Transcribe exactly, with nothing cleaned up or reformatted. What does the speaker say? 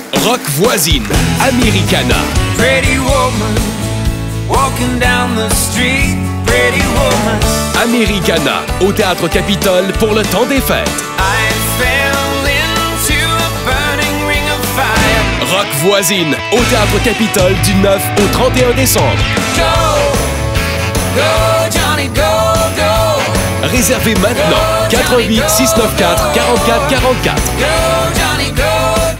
Rock voisine, Americana. Pretty woman, walking down the street, pretty woman. Americana, au Théâtre Capitole pour le temps des fêtes. I fell into a burning ring of fire. Rock voisine, au Théâtre Capitole du neuf au trente et un décembre. Go, go Johnny, go, go. Réservez maintenant, quatre un huit, six neuf quatre, quatre quatre quatre quatre. Go,